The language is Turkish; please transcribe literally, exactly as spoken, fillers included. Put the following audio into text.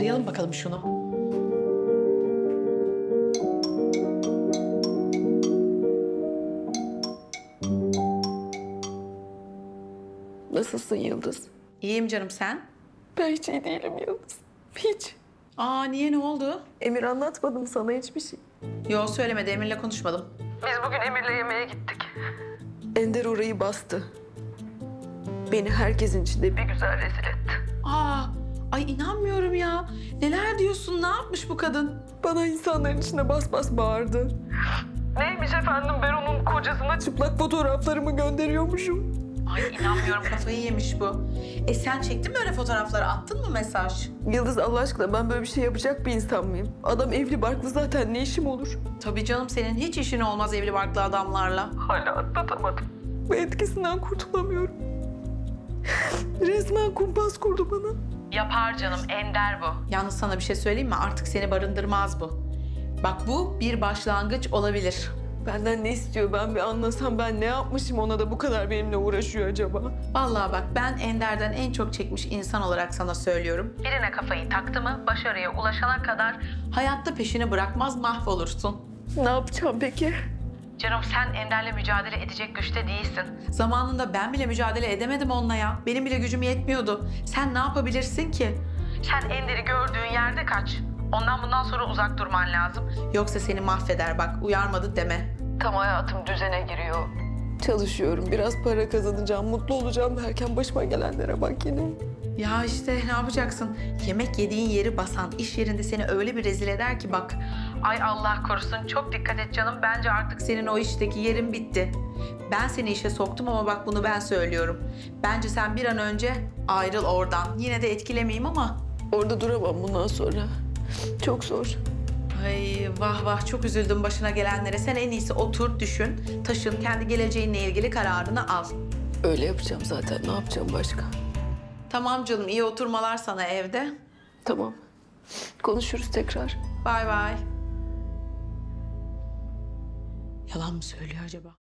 Arayalım bakalım şunu. Nasılsın Yıldız? İyiyim canım, sen? Ben hiç iyi değilim Yıldız. Hiç. Aa, niye, ne oldu? Emir anlatmadım sana hiçbir şey. Yo, söylemedi, Emir'le konuşmadım. Biz bugün Emir'le yemeğe gittik. Ender orayı bastı. Beni herkesin içinde bir güzel rezil etti. Aa, ay inanmıyorum ya. Neler diyorsun, ne yapmış bu kadın? Bana insanların içinde bas bas bağırdı. Neymiş efendim, ben onun kocasına çıplak fotoğraflarımı gönderiyormuşum. Ay inanmıyorum, kafayı yemiş bu. E sen çektin mi öyle fotoğrafları, attın mı mesaj? Yıldız Allah aşkına, ben böyle bir şey yapacak bir insan mıyım? Adam evli barklı, zaten ne işim olur? Tabii canım, senin hiç işin olmaz evli barklı adamlarla. Hala atlatamadım. Bu etkisinden kurtulamıyorum. Resmen kumpas kurdu bana. Yapar canım, ender bu. Yalnız sana bir şey söyleyeyim mi? Artık seni barındırmaz bu. Bak, bu bir başlangıç olabilir. Benden ne istiyor, ben bir anlasam, ben ne yapmışım ona da bu kadar benimle uğraşıyor acaba? Vallahi bak, ben Ender'den en çok çekmiş insan olarak sana söylüyorum. Birine kafayı taktı mı başarıya ulaşana kadar hayatta peşini bırakmaz, mahvolursun. Ne yapacağım peki? Canım, sen Ender'le mücadele edecek güçte değilsin. Zamanında ben bile mücadele edemedim onunla ya. Benim bile gücüm yetmiyordu. Sen ne yapabilirsin ki? Sen Ender'i gördüğün yerde kaç. Ondan bundan sonra uzak durman lazım. Yoksa seni mahveder bak, uyarmadı deme. Tam hayatım düzene giriyor. Çalışıyorum, biraz para kazanacağım, mutlu olacağım derken başıma gelenlere bak yine. Ya işte ne yapacaksın? Yemek yediğin yeri basan iş yerinde seni öyle bir rezil eder ki bak. Ay Allah korusun, çok dikkat et canım. Bence artık senin o işteki yerin bitti. Ben seni işe soktum ama bak, bunu ben söylüyorum. Bence sen bir an önce ayrıl oradan. Yine de etkilemeyeyim ama. Orada duramam bundan sonra. Çok zor. Ay vah vah, çok üzüldüm başına gelenlere. Sen en iyisi otur, düşün, taşın, kendi geleceğinle ilgili kararını al. Öyle yapacağım zaten, ne yapacağım başka? Tamam canım, iyi oturmalar sana evde. Tamam. Konuşuruz tekrar. Bay bay. Yalan mı söylüyor acaba?